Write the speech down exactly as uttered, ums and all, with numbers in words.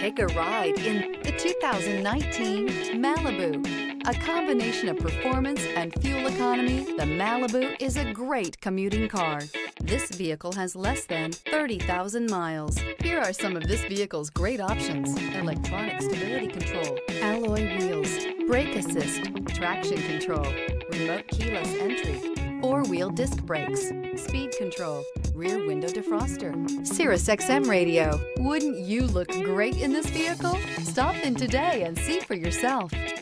Take a ride in the two thousand nineteen Malibu. A combination of performance and fuel economy, the Malibu is a great commuting car. This vehicle has less than thirty thousand miles. Here are some of this vehicle's great options: electronic stability control, alloy wheels, brake assist, traction control, remote keyless entry, four-wheel disc brakes, speed control, rear window defroster, Sirius X M radio. Wouldn't you look great in this vehicle? Stop in today and see for yourself.